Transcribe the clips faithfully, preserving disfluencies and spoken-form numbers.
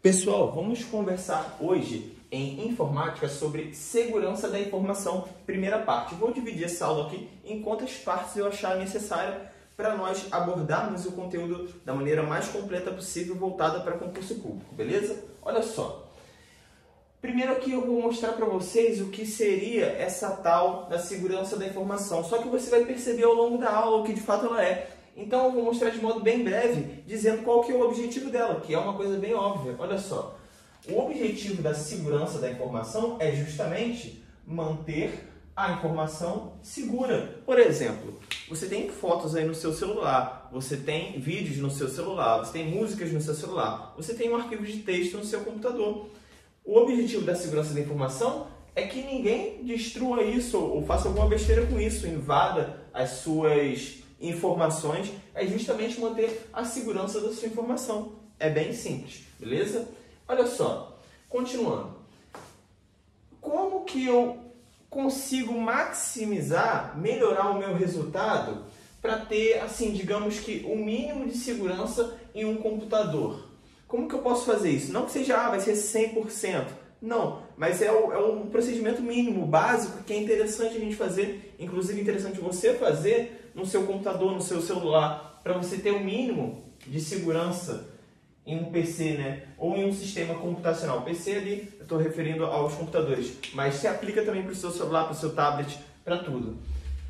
Pessoal, vamos conversar hoje em informática sobre segurança da informação, primeira parte. Vou dividir essa aula aqui em quantas partes eu achar necessária para nós abordarmos o conteúdo da maneira mais completa possível, voltada para concurso público, beleza? Olha só. Primeiro aqui eu vou mostrar para vocês o que seria essa tal da segurança da informação, só que você vai perceber ao longo da aula o que de fato ela é. Então eu vou mostrar de modo bem breve, dizendo qual que é o objetivo dela, que é uma coisa bem óbvia. Olha só, o objetivo da segurança da informação é justamente manter a informação segura. Por exemplo, você tem fotos aí no seu celular, você tem vídeos no seu celular, você tem músicas no seu celular, você tem um arquivo de texto no seu computador. O objetivo da segurança da informação é que ninguém destrua isso ou faça alguma besteira com isso, invada as suas informações, é justamente manter a segurança da sua informação. É bem simples, beleza? Olha só, continuando. Como que eu consigo maximizar, melhorar o meu resultado para ter, assim, digamos que o mínimo de segurança em um computador? Como que eu posso fazer isso? Não que seja, ah, vai ser cem por cento. Não, mas é, o, é um procedimento mínimo, básico, que é interessante a gente fazer, inclusive interessante você fazer no seu computador, no seu celular, para você ter o mínimo de segurança em um P C, né? Ou em um sistema computacional. P C ali, eu estou referindo aos computadores, mas se aplica também para o seu celular, para o seu tablet, para tudo.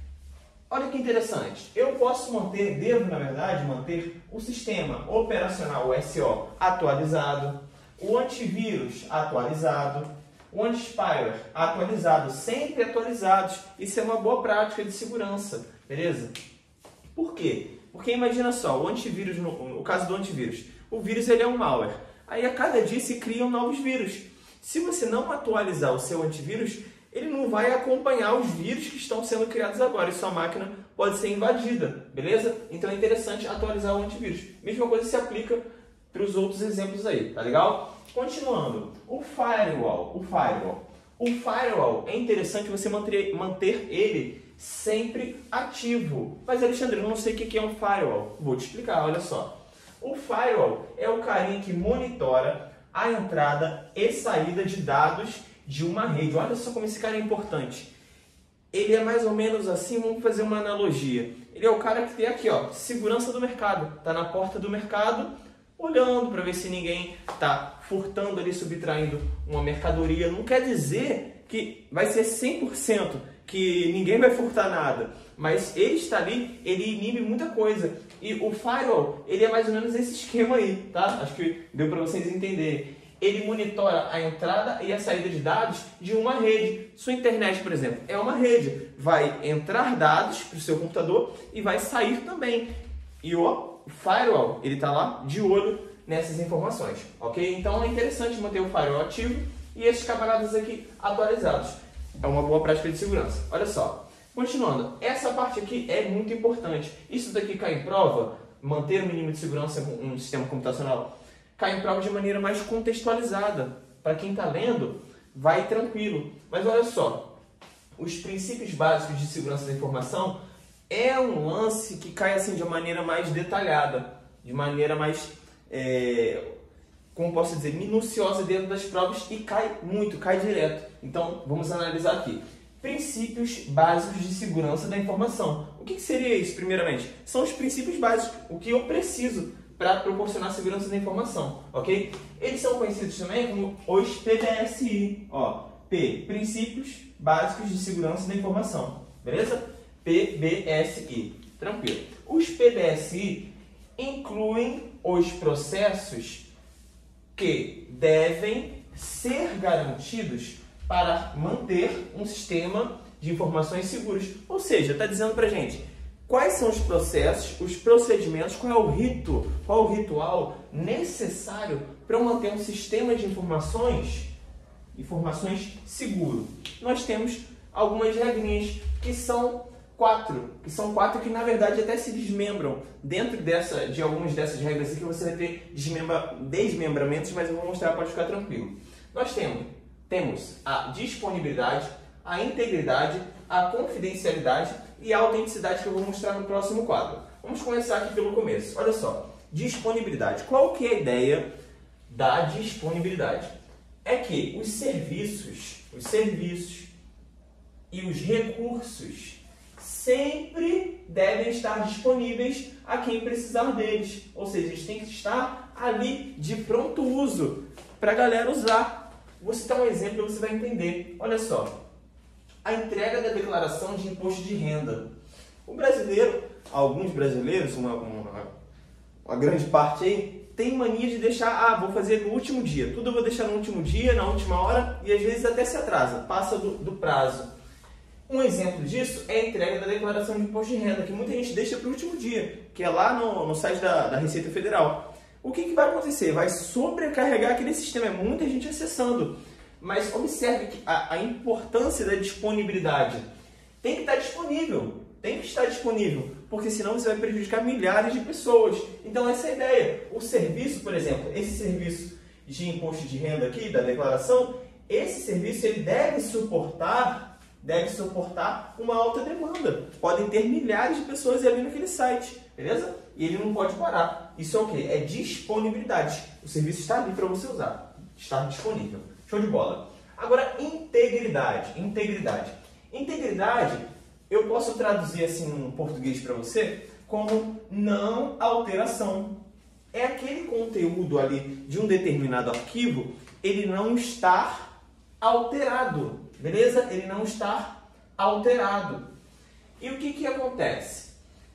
Olha que interessante, eu posso manter, devo na verdade manter o sistema operacional, o S O, atualizado, o antivírus atualizado, o anti-spyware atualizado, sempre atualizados. Isso é uma boa prática de segurança, beleza? Por quê? Porque imagina só, o antivírus, no, no caso do antivírus, o vírus ele é um malware. Aí a cada dia se criam novos vírus. Se você não atualizar o seu antivírus, ele não vai acompanhar os vírus que estão sendo criados agora e sua máquina pode ser invadida, beleza? Então é interessante atualizar o antivírus. Mesma coisa se aplica para os outros exemplos aí, tá legal? Continuando, o firewall, o firewall. O firewall é interessante você manter, manter ele sempre ativo. Mas Alexandre, eu não sei o que é um firewall. Vou te explicar, olha só. O firewall é o carinha que monitora a entrada e saída de dados de uma rede. Olha só como esse cara é importante. Ele é mais ou menos assim, vamos fazer uma analogia. Ele é o cara que tem aqui, ó, segurança do mercado. Está na porta do mercado, olhando para ver se ninguém está furtando ali, subtraindo uma mercadoria. Não quer dizer que vai ser cem por cento, que ninguém vai furtar nada. Mas ele está ali, ele inibe muita coisa. E o firewall, ele é mais ou menos esse esquema aí, tá? Acho que deu para vocês entenderem. Ele monitora a entrada e a saída de dados de uma rede. Sua internet, por exemplo, é uma rede. Vai entrar dados para o seu computador e vai sair também. E o firewall, ele está lá de olho nessas informações, ok? Então é interessante manter o firewall ativo e esses camaradas aqui atualizados. É uma boa prática de segurança. Olha só, continuando, essa parte aqui é muito importante. Isso daqui cai em prova, manter o mínimo de segurança em um sistema computacional, cai em prova de maneira mais contextualizada. Para quem está lendo, vai tranquilo. Mas olha só, os princípios básicos de segurança da informação é um lance que cai assim de uma maneira mais detalhada, de maneira mais, é, como posso dizer, minuciosa dentro das provas e cai muito, cai direto. Então, vamos analisar aqui. Princípios básicos de segurança da informação. O que seria isso, primeiramente? São os princípios básicos, o que eu preciso para proporcionar segurança da informação, ok? Eles são conhecidos também como os P B S I. Ó, P, Princípios Básicos de Segurança da Informação, beleza? P B S I, tranquilo. Os P B S I incluem os processos que devem ser garantidos para manter um sistema de informações seguros. Ou seja, está dizendo para a gente quais são os processos, os procedimentos, qual é o rito, qual é o ritual necessário para manter um sistema de informações, informações seguro. Nós temos algumas regrinhas que são quatro, que são quatro que na verdade até se desmembram. Dentro dessa, de algumas dessas regras aqui você vai ter desmembra, desmembramentos, mas eu vou mostrar, pode ficar tranquilo. Nós temos, temos a disponibilidade, a integridade, a confidencialidade e a autenticidade, que eu vou mostrar no próximo quadro. Vamos começar aqui pelo começo. Olha só, disponibilidade. Qual que é a ideia da disponibilidade é que os serviços, os serviços e os recursos sempre devem estar disponíveis a quem precisar deles. Ou seja, eles têm que estar ali de pronto uso para a galera usar. Vou citar um exemplo e você vai entender. Olha só, a entrega da declaração de imposto de renda. O brasileiro, alguns brasileiros, uma, uma, uma grande parte aí, tem mania de deixar, ah, vou fazer no último dia. Tudo eu vou deixar no último dia, na última hora, e às vezes até se atrasa, passa do, do prazo. Um exemplo disso é a entrega da declaração de imposto de renda, que muita gente deixa para o último dia, que é lá no, no site da, da Receita Federal. O que, que vai acontecer? Vai sobrecarregar aquele sistema, é muita gente acessando. Mas observe que a, a importância da disponibilidade. Tem que estar disponível, tem que estar disponível, porque senão você vai prejudicar milhares de pessoas. Então essa é a ideia. O serviço, por exemplo, esse serviço de imposto de renda aqui, da declaração, esse serviço ele deve suportar, deve suportar uma alta demanda. Podem ter milhares de pessoas ali naquele site, beleza? E ele não pode parar. Isso é o quê? É disponibilidade. O serviço está ali para você usar, está disponível. Show de bola. Agora, integridade. Integridade. Integridade, eu posso traduzir assim em português para você como não alteração. É aquele conteúdo ali de um determinado arquivo, ele não estar alterado, beleza? Ele não está alterado. E o que que acontece?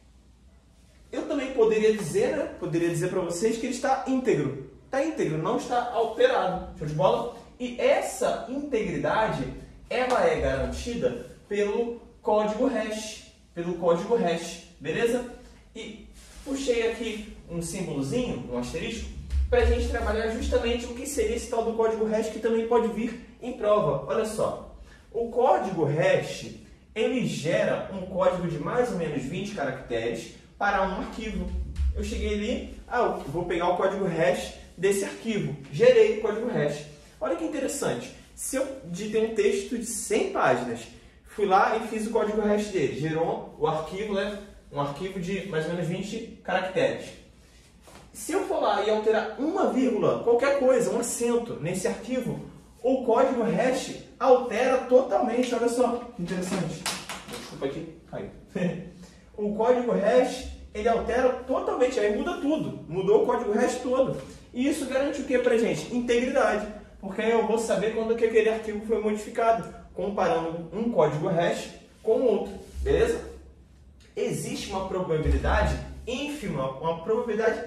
Eu também poderia dizer, né? Poderia dizer para vocês que ele está íntegro. Está íntegro, não está alterado. Show de bola? E essa integridade, ela é garantida pelo código hash, pelo código hash, beleza? E puxei aqui um símbolozinho, um asterisco, para a gente trabalhar justamente o que seria esse tal do código hash que também pode vir em prova. Olha só, o código hash, ele gera um código de mais ou menos vinte caracteres para um arquivo. Eu cheguei ali, ah, eu vou pegar o código hash desse arquivo, gerei o código hash. Olha que interessante, se eu digitei um texto de cem páginas, fui lá e fiz o código hash dele, gerou o arquivo, né, um arquivo de mais ou menos vinte caracteres. Se eu for lá e alterar uma vírgula, qualquer coisa, um acento nesse arquivo, o código hash altera totalmente. Olha só que interessante. Desculpa aqui, caiu. O código hash, ele altera totalmente, aí muda tudo. Mudou o código hash todo. E isso garante o que pra gente? Integridade. Porque aí eu vou saber quando que aquele arquivo foi modificado, comparando um código hash com o outro. Beleza? Existe uma probabilidade ínfima, uma probabilidade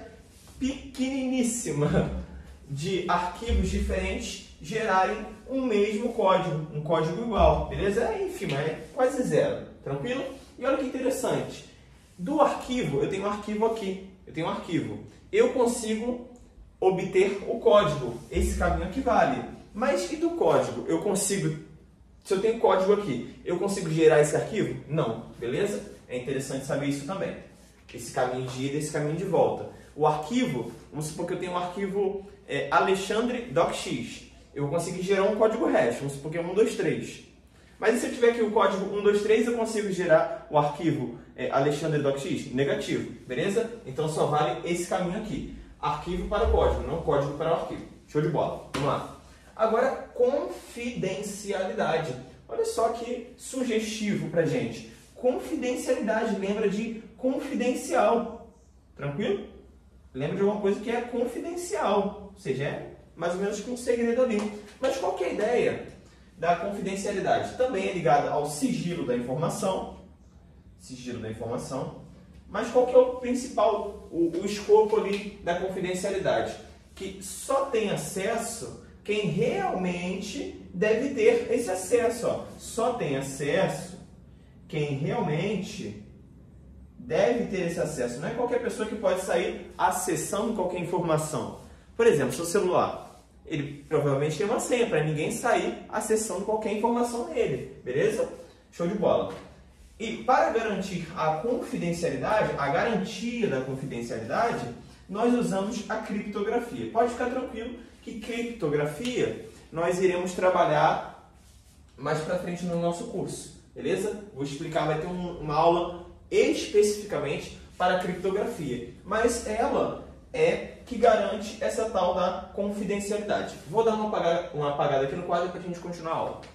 pequeniníssima de arquivos diferentes gerarem um mesmo código, um código igual, beleza? É ínfima, é quase zero, tranquilo? E olha que interessante, do arquivo, eu tenho um arquivo aqui, eu tenho um arquivo, eu consigo obter o código, esse caminho aqui vale, mas e do código? Eu consigo, se eu tenho código aqui, eu consigo gerar esse arquivo? Não, beleza? É interessante saber isso também, esse caminho de ida e esse caminho de volta. O arquivo, vamos supor que eu tenho um arquivo é, alexandre docx. Eu vou conseguir gerar um código hash, vamos supor que é um, dois, três. Mas e se eu tiver aqui o código um, dois, três, eu consigo gerar o arquivo é, alexandre docx? Negativo, beleza? Então só vale esse caminho aqui. Arquivo para o código, não código para o arquivo. Show de bola. Vamos lá. Agora, confidencialidade. Olha só que sugestivo pra gente. Confidencialidade, lembra de confidencial. Tranquilo? Lembra de alguma coisa que é confidencial, ou seja, é mais ou menos que um segredo ali. Mas qual que é a ideia da confidencialidade? Também é ligada ao sigilo da informação, sigilo da informação, mas qual que é o principal, o, o escopo ali da confidencialidade? Que só tem acesso quem realmente deve ter esse acesso. Ó. Só tem acesso quem realmente deve ter esse acesso. Não é qualquer pessoa que pode sair acessando qualquer informação. Por exemplo, seu celular, ele provavelmente tem uma senha para ninguém sair acessando qualquer informação nele. Beleza? Show de bola. E para garantir a confidencialidade, a garantia da confidencialidade, nós usamos a criptografia. Pode ficar tranquilo que criptografia nós iremos trabalhar mais para frente no nosso curso. Beleza? Vou explicar, vai ter um, uma aula especificamente para a criptografia, mas ela é que garante essa tal da confidencialidade. Vou dar uma apagada, uma apagada aqui no quadro para a gente continuar a aula.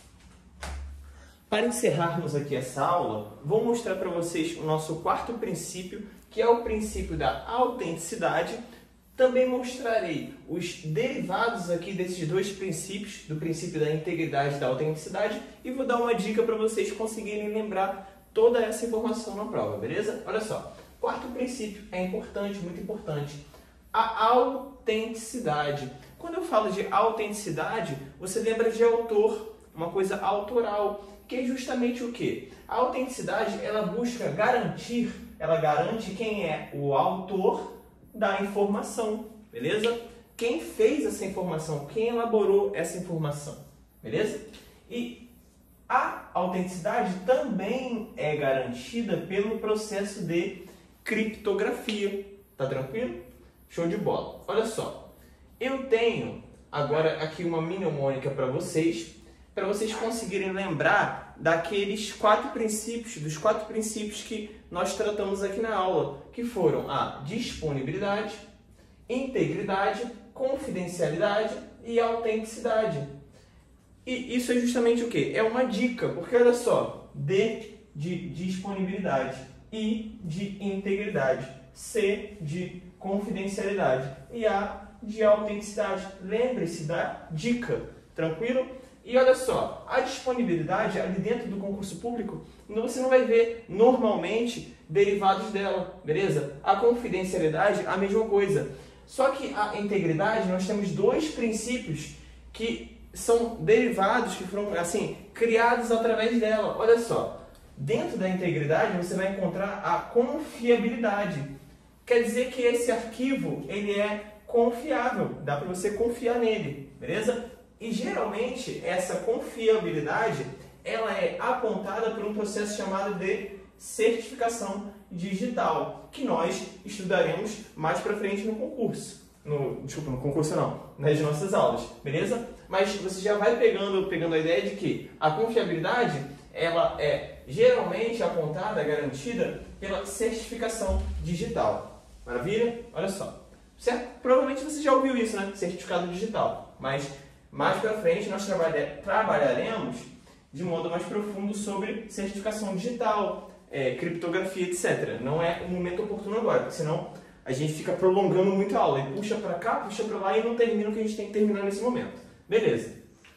Para encerrarmos aqui essa aula, vou mostrar para vocês o nosso quarto princípio, que é o princípio da autenticidade. Também mostrarei os derivados aqui desses dois princípios, do princípio da integridade e da autenticidade, e vou dar uma dica para vocês conseguirem lembrar toda essa informação na prova, beleza? Olha só, quarto princípio é importante, muito importante, a autenticidade. Quando eu falo de autenticidade, você lembra de autor, uma coisa autoral, que é justamente o quê? A autenticidade, ela busca garantir, ela garante quem é o autor da informação, beleza? Quem fez essa informação, quem elaborou essa informação, beleza? E a autenticidade também é garantida pelo processo de criptografia, tá tranquilo? Show de bola. Olha só, eu tenho agora aqui uma mnemônica para vocês, para vocês conseguirem lembrar daqueles quatro princípios, dos quatro princípios que nós tratamos aqui na aula, que foram a disponibilidade, integridade, confidencialidade e autenticidade. E isso é justamente o quê? É uma dica, porque olha só, D de disponibilidade, I de integridade, C de confidencialidade e A de autenticidade. Lembre-se da dica, tranquilo? E olha só, a disponibilidade ali dentro do concurso público, você não vai ver normalmente derivados dela, beleza? A confidencialidade, a mesma coisa. Só que a integridade, nós temos dois princípios que são derivados, que foram assim, criados através dela. Olha só, dentro da integridade você vai encontrar a confiabilidade. Quer dizer que esse arquivo, ele é confiável, dá para você confiar nele, beleza? E geralmente essa confiabilidade ela é apontada por um processo chamado de certificação digital, que nós estudaremos mais para frente no concurso. No, desculpa, no concurso não, nas nossas aulas, beleza? Mas você já vai pegando, pegando a ideia de que a confiabilidade ela é geralmente apontada, garantida pela certificação digital. Maravilha? Olha só. Certo? Provavelmente você já ouviu isso, né? Certificado digital. Mas mais para frente nós trabalha, trabalharemos de modo mais profundo sobre certificação digital, é, criptografia, etcétera. Não é o momento oportuno agora, porque senão a gente fica prolongando muito a aula e puxa para cá, puxa para lá e não termina o que a gente tem que terminar nesse momento. Beleza.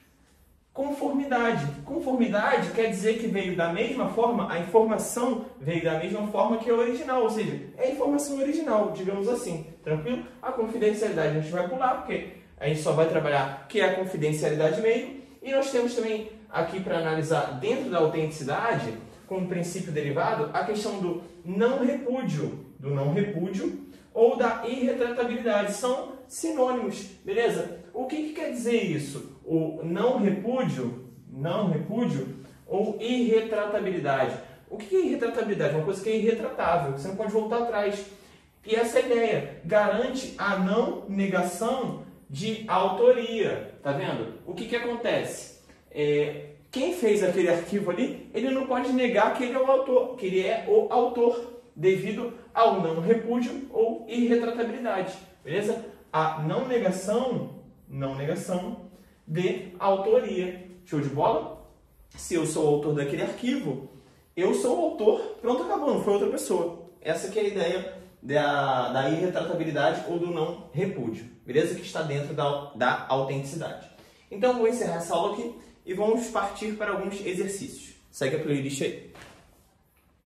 Conformidade. Conformidade quer dizer que veio da mesma forma, a informação veio da mesma forma que a original, ou seja, é a informação original, digamos assim. Tranquilo? A confidencialidade a gente vai pular, porque a gente só vai trabalhar que é a confidencialidade mesmo. E nós temos também aqui para analisar dentro da autenticidade, como princípio derivado, a questão do não repúdio, do não repúdio ou da irretratabilidade. São sinônimos, beleza? O que, que quer dizer isso? O não repúdio, não repúdio ou irretratabilidade. O que é irretratabilidade? Uma coisa que é irretratável, que você não pode voltar atrás. E essa ideia garante a não negação de autoria, tá vendo? O que que acontece? É, quem fez aquele arquivo ali, ele não pode negar que ele é o autor, que ele é o autor, devido ao não repúdio ou irretratabilidade, beleza? A não negação, não negação de autoria. Show de bola? Se eu sou o autor daquele arquivo, eu sou o autor, pronto, acabou, não foi outra pessoa. Essa que é a ideia da, da irretratabilidade ou do não repúdio, beleza? Que está dentro da, da autenticidade. Então, vou encerrar essa aula aqui e vamos partir para alguns exercícios. Segue a playlist aí.